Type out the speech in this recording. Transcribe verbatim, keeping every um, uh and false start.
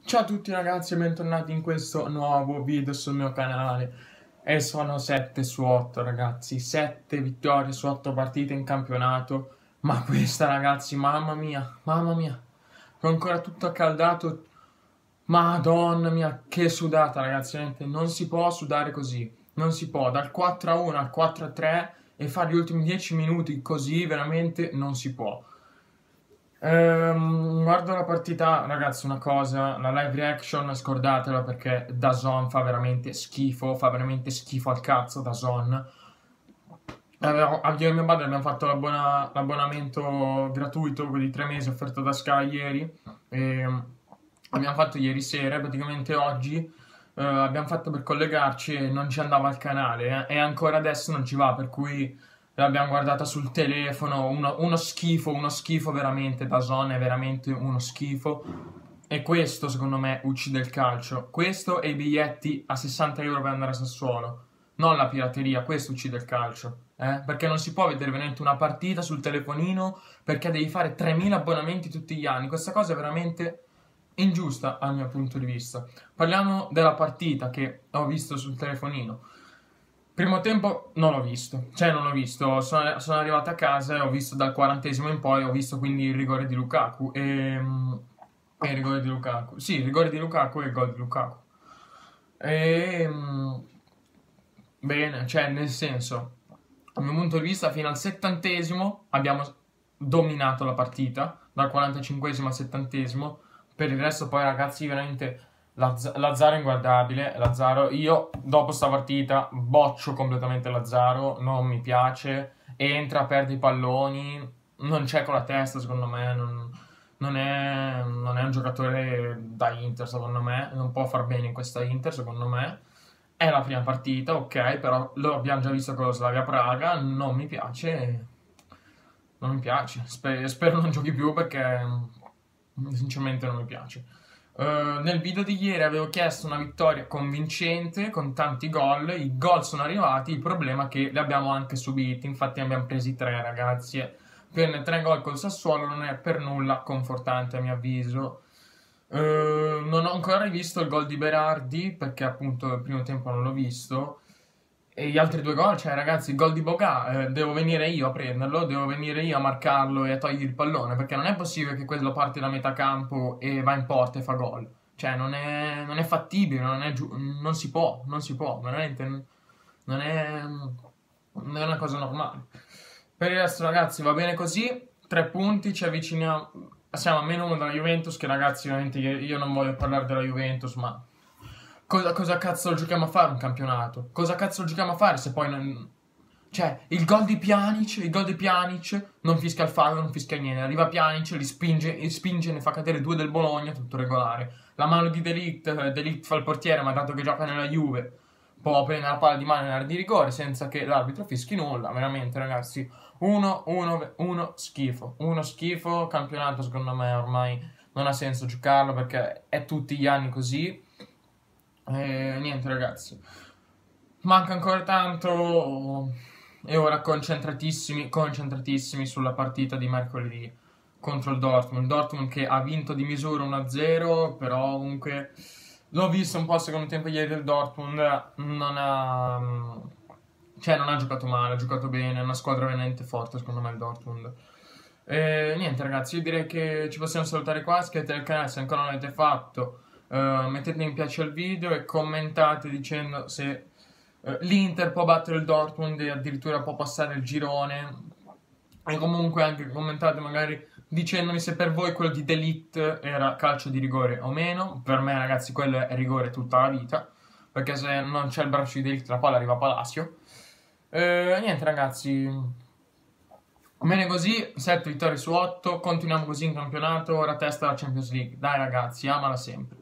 Ciao a tutti ragazzi e bentornati in questo nuovo video sul mio canale. E sono sette su otto ragazzi, sette vittorie su otto partite in campionato. Ma questa ragazzi, mamma mia, mamma mia, sono ancora tutto accaldato. Madonna mia, che sudata ragazzi, veramente non si può sudare così. Non si può, dal quattro a uno al quattro a tre e fare gli ultimi dieci minuti così, veramente non si può. Ehm, guardo la partita, ragazzi, una cosa, la live reaction scordatela perché DAZN fa veramente schifo, fa veramente schifo al cazzo DAZN. Avevo- Io e mio padre abbiamo fatto l'abbona- l'abbonamento gratuito, quelli di tre mesi offerto da Sky ieri, e abbiamo fatto ieri sera, e praticamente oggi eh, abbiamo fatto per collegarci e non ci andava il canale, eh, e ancora adesso non ci va, per cui l'abbiamo guardata sul telefono, uno, uno schifo, uno schifo veramente, DAZN è veramente uno schifo. E questo secondo me uccide il calcio. Questo e i biglietti a sessanta euro per andare a Sassuolo. Non la pirateria, questo uccide il calcio. Eh? Perché non si può vedere veramente una partita sul telefonino perché devi fare tremila abbonamenti tutti gli anni. Questa cosa è veramente ingiusta dal mio punto di vista. Parliamo della partita che ho visto sul telefonino. Primo tempo non l'ho visto, cioè non l'ho visto, sono, sono arrivato a casa e ho visto dal quarantesimo in poi, ho visto quindi il rigore di Lukaku e, e il rigore di Lukaku, sì, il rigore di Lukaku e il gol di Lukaku. E, bene, cioè nel senso, dal mio punto di vista fino al settantesimo abbiamo dominato la partita, dal quarantacinquesimo al settantesimo, per il resto poi ragazzi veramente Lazz- Lazzaro è inguardabile, Lazzaro, io dopo sta partita boccio completamente Lazzaro, non mi piace, entra, perde i palloni, non c'è con la testa secondo me, non, non è, non è un giocatore da Inter secondo me, non può far bene in questa Inter secondo me. È la prima partita, ok, però lo abbiamo già visto con lo Slavia Praga, non mi piace, non mi piace, Sper- spero non giochi più perché mm, sinceramente non mi piace. Eh, nel video di ieri avevo chiesto una vittoria convincente con tanti gol, i gol sono arrivati, il problema è che li abbiamo anche subiti, infatti ne abbiamo presi tre ragazzi, e prendere tre gol col Sassuolo non è per nulla confortante a mio avviso. Eh, non ho ancora rivisto il gol di Berardi perché appunto il primo tempo non l'ho visto. E gli altri due gol, cioè ragazzi, il gol di Boga, eh, devo venire io a prenderlo, devo venire io a marcarlo e a togliergli il pallone, perché non è possibile che quello parte da metà campo e va in porta e fa gol. Cioè, non è, non è fattibile, non, è giu- non si può, non si può, veramente, non è, non è una cosa normale. Per il resto, ragazzi, va bene così, tre punti, ci avviciniamo, siamo a meno uno dalla Juventus, che ragazzi, veramente io io non voglio parlare della Juventus, ma Cosa, cosa cazzo giochiamo a fare un campionato? Cosa cazzo giochiamo a fare se poi non... Cioè, il gol di Pjanic, il gol di Pjanic, non fischia il fallo, non fischia niente. Arriva Pjanic, li spinge, li spinge, ne fa cadere due del Bologna, tutto regolare. La mano di De Ligt, eh, De Ligt fa il portiere, ma dato che gioca nella Juve, può prendere la palla di mano in area di rigore senza che l'arbitro fischi nulla. Veramente, ragazzi, uno, uno, uno schifo. Uno schifo, campionato secondo me ormai non ha senso giocarlo perché è tutti gli anni così. E niente ragazzi, manca ancora tanto e ora concentratissimi, concentratissimi sulla partita di mercoledì contro il Dortmund. Dortmund che ha vinto di misura uno a zero, però comunque l'ho visto un po' il secondo tempo ieri del Dortmund, non ha, cioè non ha giocato male, ha giocato bene, è una squadra veramente forte secondo me il Dortmund. E niente ragazzi, io direi che ci possiamo salutare qua, iscrivetevi al canale se ancora non l'avete fatto. Uh, mettete mi piace al video e commentate dicendo se uh, l'Inter può battere il Dortmund e addirittura può passare il girone, e comunque anche commentate magari dicendomi se per voi quello di De Ligt era calcio di rigore o meno. Per me ragazzi quello è rigore tutta la vita, perché se non c'è il braccio di De Ligt la palla arriva a Palacio. E niente ragazzi, bene così, sette vittorie su otto, continuiamo così in campionato, ora testa la Champions League. Dai ragazzi, amala sempre.